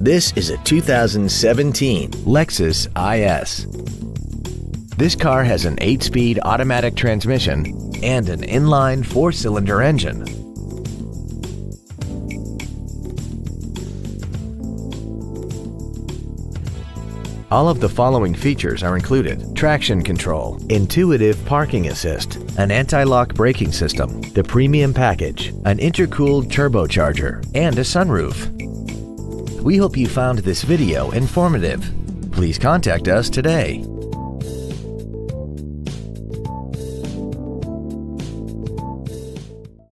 This is a 2017 Lexus IS. This car has an 8-speed automatic transmission and an inline 4-cylinder engine. All of the following features are included: traction control, intuitive parking assist, an anti-lock braking system, the premium package, an intercooled turbocharger, and a sunroof. We hope you found this video informative. Please contact us today.